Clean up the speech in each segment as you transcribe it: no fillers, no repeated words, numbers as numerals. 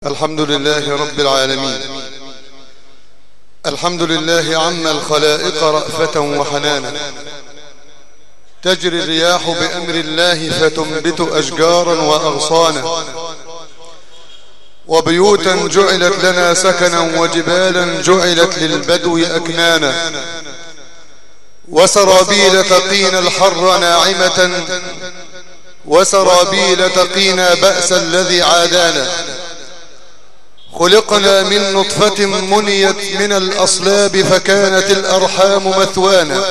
الحمد لله رب العالمين. الحمد لله عم الخلائق رأفة وحنانا، تجري الرياح بأمر الله فتنبت أشجارا وأغصانا، وبيوتا جعلت لنا سكنا وجبالا جعلت للبدو أكنانا، وسرابيل تقينا الحر ناعمة، وسرابيل تقينا بأس الذي عادانا. خلقنا من نطفة منيت من الأصلاب فكانت الأرحام مثوانا،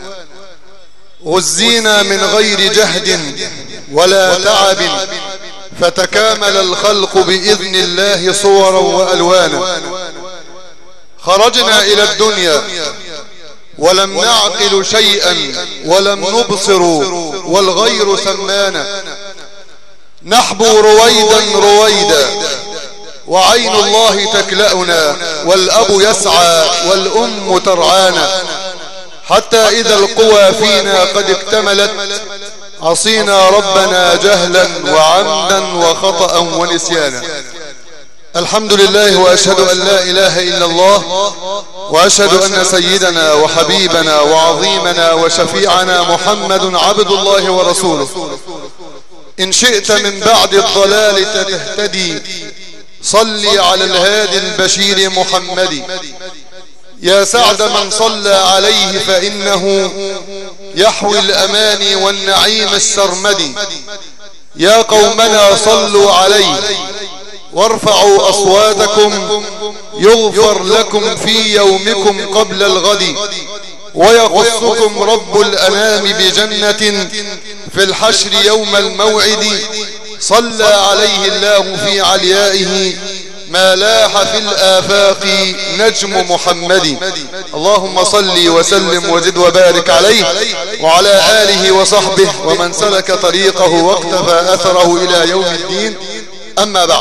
غزينا من غير جهد ولا تعب فتكامل الخلق بإذن الله صورا وألوانا. خرجنا إلى الدنيا ولم نعقل شيئا ولم نبصر والغير سمانا، نحبو رويدا رويدا وعين الله تكلأنا، والأب يسعى والأم ترعانا، حتى إذا القوى فينا قد اكتملت عصينا ربنا جهلا وعمدا وخطأ ونسيانا. الحمد لله، وأشهد أن لا إله إلا الله، وأشهد أن سيدنا وحبيبنا وعظيمنا وشفيعنا محمد عبد الله ورسوله. إن شئت من بعد الضلال تهتدي صلي على الهادي البشير محمد، يا سعد من صلى عليه فإنه يحوي الأمان والنعيم السرمدي. يا قومنا صلوا عليه وارفعوا أصواتكم يغفر لكم في يومكم قبل الغد، ويغصكم رب الأنام بجنة في الحشر يوم الموعد. صلى عليه الله في عليائه ما لاح في الآفاق نجم محمد. اللهم صل وسلم وزد وبارك عليه وعلى آله وصحبه ومن سلك طريقه واقتفى أثره إلى يوم الدين. أما بعد،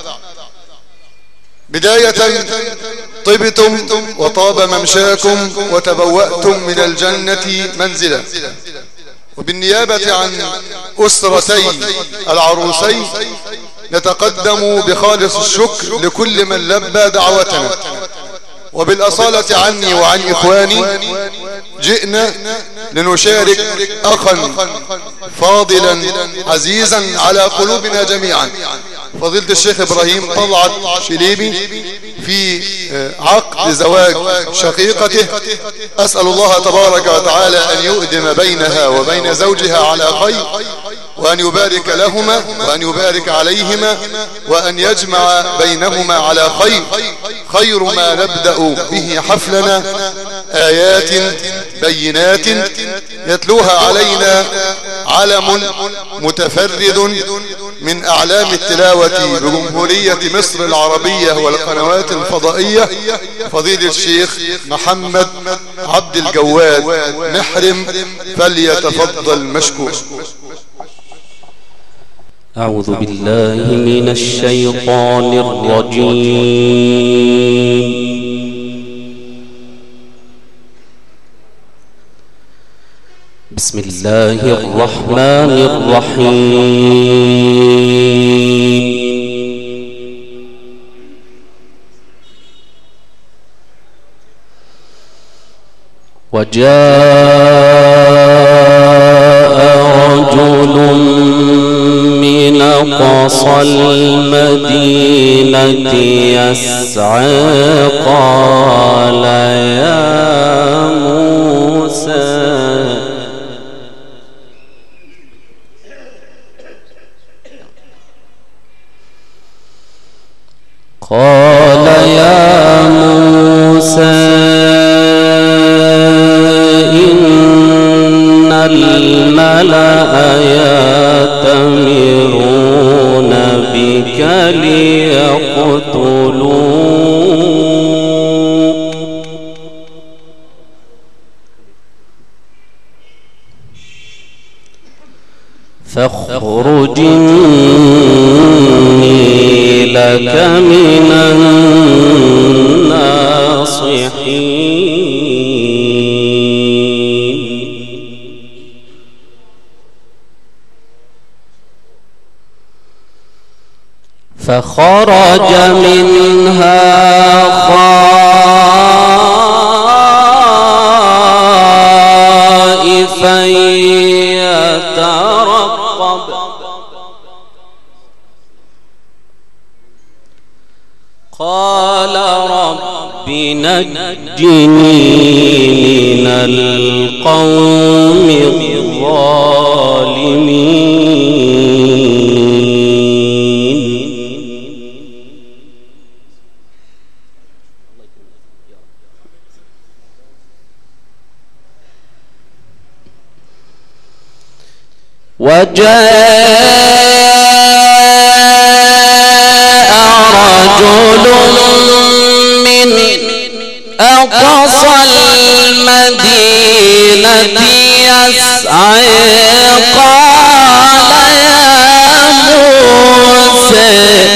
بداية طبتم وطاب ممشاكم وتبوأتم من الجنة منزلا، وبالنيابة عن أسرتي العروسين نتقدم بخالص الشكر لكل من لبى دعوتنا، وبالأصالة عني وعن إخواني جئنا لنشارك أخا فاضلا عزيزا على قلوبنا جميعا، فضيلة الشيخ إبراهيم طلعت شليبي، في عقد زواج شقيقته. أسأل الله تبارك وتعالى أن يؤدم بينها وبين زوجها على خير، وأن يبارك لهما وأن يبارك عليهما، وأن يجمع بينهما على خير. خير ما نبدأ به حفلنا آيات بينات يتلوها علينا علم متفرد من أعلام التلاوة بجمهورية مصر العربية والقنوات الفضائية، فضيلة الشيخ محمد عبد الجواد محرم، فليتفضل مشكور. أعوذ بالله من الشيطان الرجيم. بسم الله الرحمن الرحيم. وجاء رجل من أقصى المدينة يسعى قال يا موسى إن الملأ يأتمرون بك ليقتلوك فاخرج إني لك من الناصحين. فخرج منها خائفا يترقب قال رب نجني من القوم الظالمين. وجاء رجل من أقصى المدينة يسعى قال يا موسى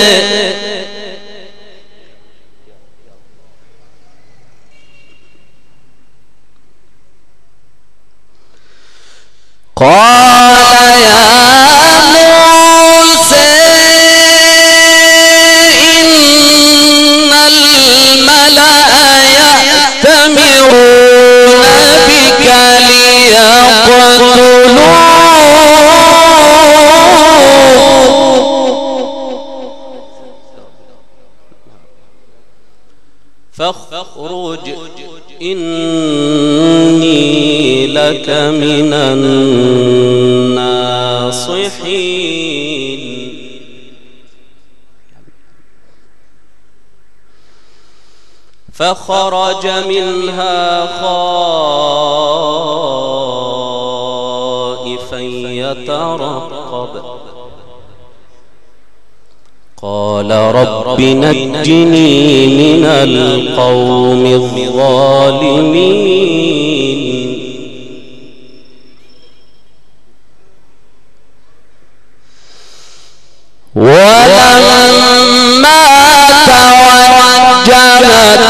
إن الملأ يأتمرون بك ليقتلوك فاخرج إني لك من الناصحين. فخرج منها خائفا يترقب قال رب نجني من القوم الظالمين. ولما توجه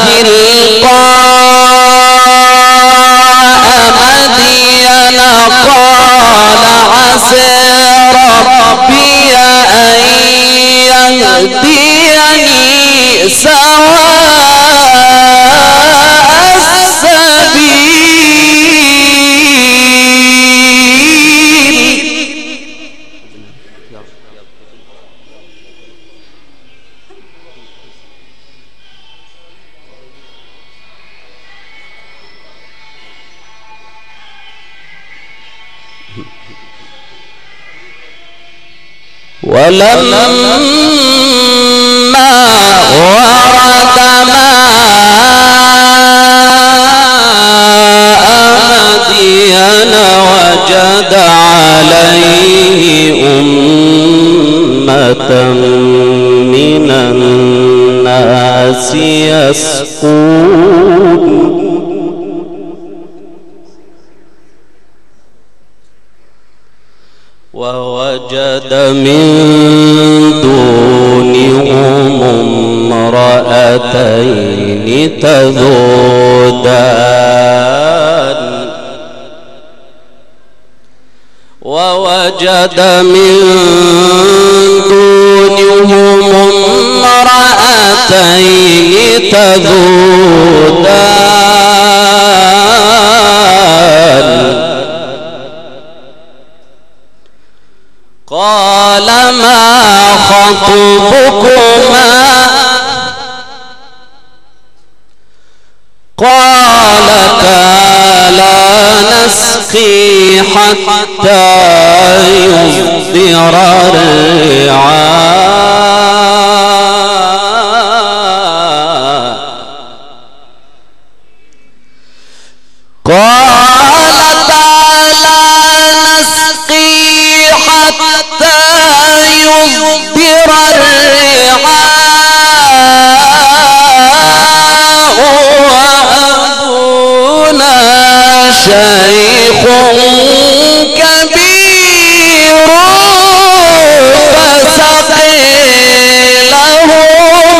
تلقاء مدين قال عسى ربي أن يهديني سواء السبيل. ولما ورد ماء مدين وجد عليه أمة من الناس يسقون ووجد من دونهم امرأتين تذودان ووجد من دونهم امرأتين تذودان قال ما خطبكما قالتا لا نسقي حتى يصدر الرعاء قالتا لا نسقي حتى يصدر الرعاء وأبونا شيخ كبير فسقي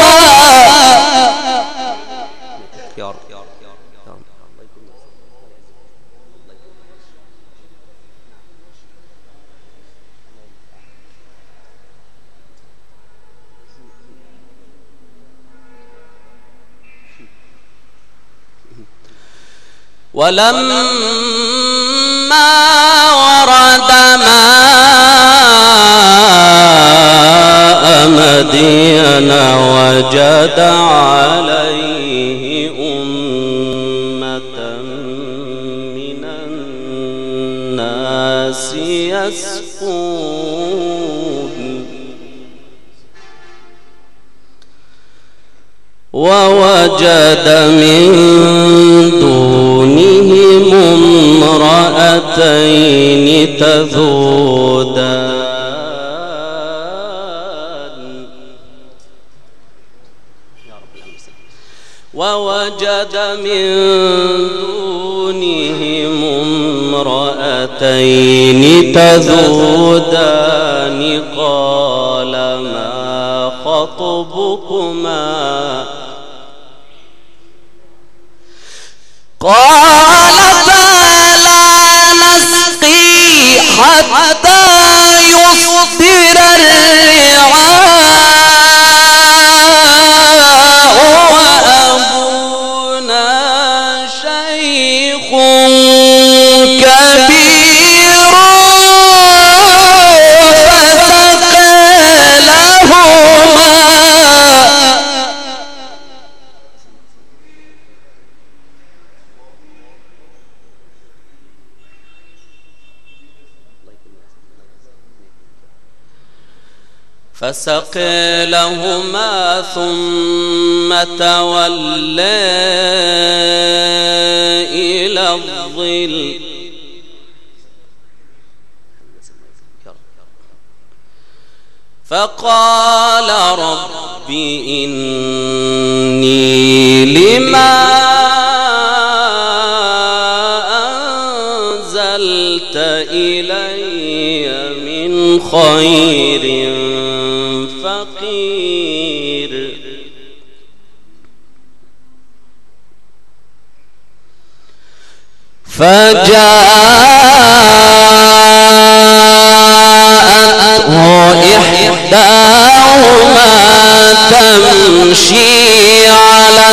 لهما ولما ورد ماء مدين وجد عليه أمة من الناس يسقون ووجد من دونهم امرأتين تذودان ووجد من دونهم امرأتين تذودان قال ما خطبكما قالتا لا نسقي حتى يصدر الرعاء وأبونا شيخ كبير فسقى لهما ثم تولى إلى الظل فقال رب إني لما أنزلت إلي من خير فقير فجاءته إحداهما تمشي على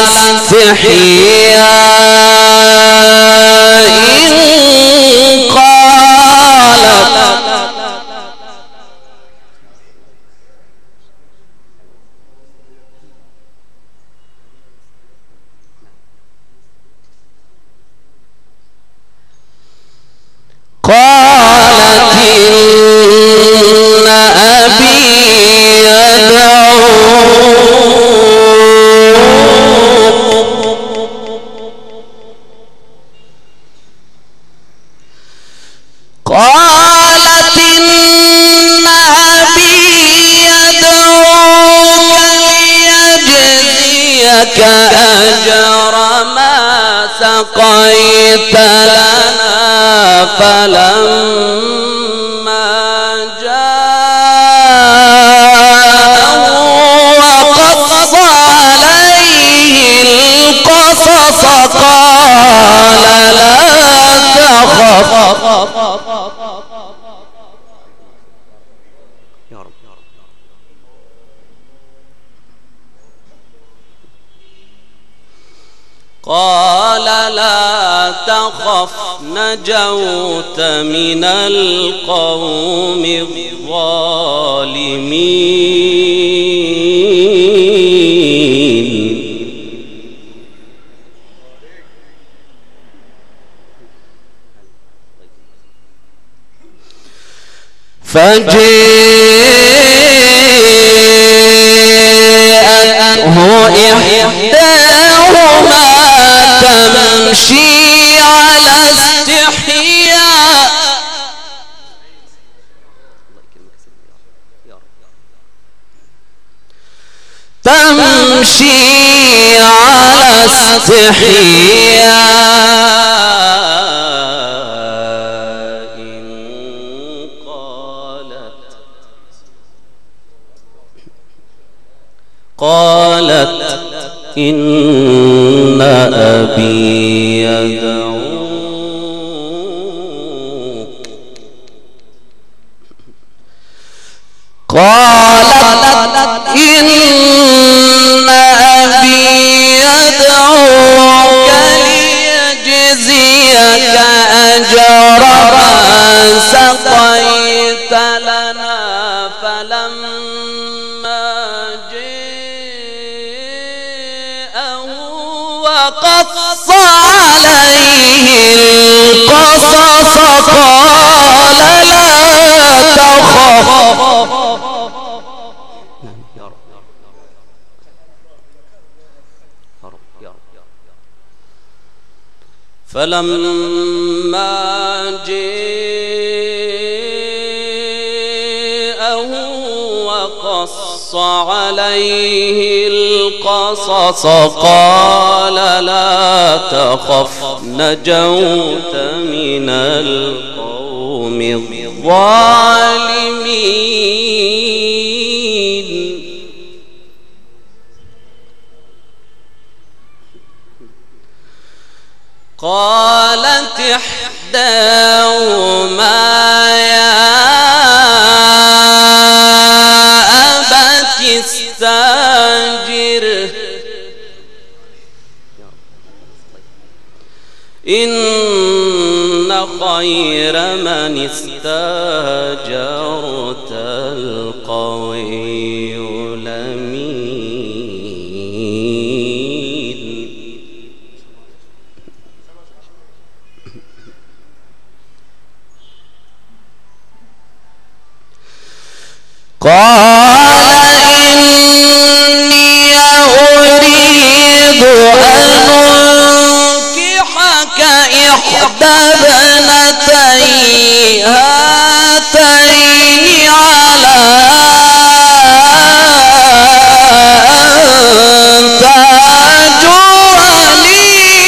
استحياء قالت إن أبي يدعوك أجر ما سقيت لنا فلما جاءه وقص عليه القصص قال لا تخف قال لا تخف نجوت من القوم الظالمين فجاءته إحداهما تمشي على استحياء قالت إن أبي يدعوك قالت إن أبي يدعوك ليجزيك وقص عليه القصص قال لا تخف. فلما جاءه وقص عليه القصص قال لا تخف نجوت من القوم الظالمين. قالت إحداهما يا أبت استأجره إن خير من استأجرت القوي الأمين. قال إني أريد أن أنكحك إحدى ابنتي هاتين على أن تأجرني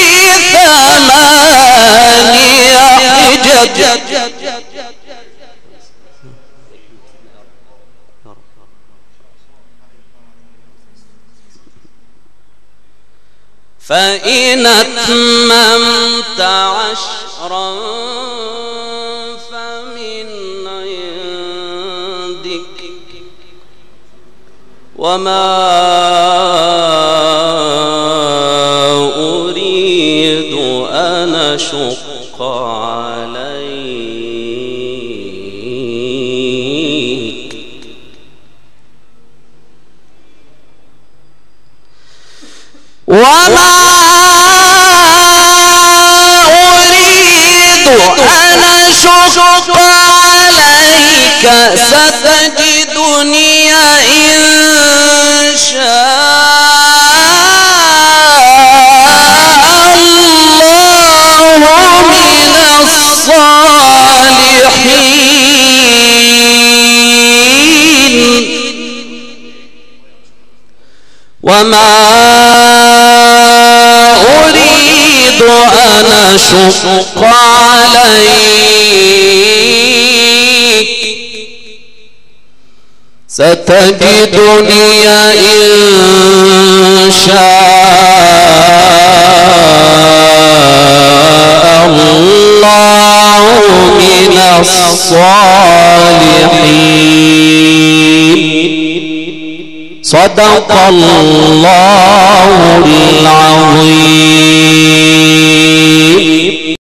8 حجج فإن أتممت 10 فمن عندك وما أريد أن أشق عليك وما أريد أن أشق عليك ستجدني إن شاء الله من الصالحين. وما أريد أن أشق عليك ستجدني إن شاء الله من الصالحين. صدق الله العظيم.